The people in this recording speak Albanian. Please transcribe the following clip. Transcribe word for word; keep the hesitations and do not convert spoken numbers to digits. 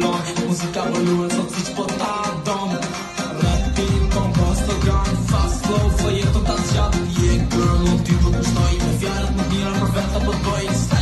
lon. Muzyka boluje, co cvič pod tádom. Rapy, kompost, organ, fast flow, flow je to ta zjad. Yeah girl, no ty to už stojíme, viarat na díle, profeta pod boji.